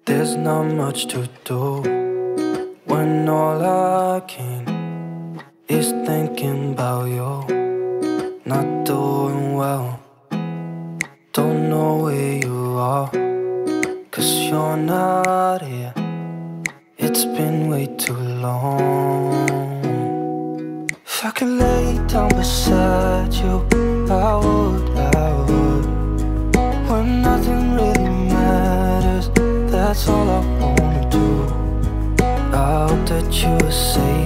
There's not much to do when all I can is thinking about you. Not doing well, don't know where you are, 'cause you're not here. It's been way too long. If I could lay down beside you, I would, when nothing really matters. That's all I wanna do. I hope that you are safe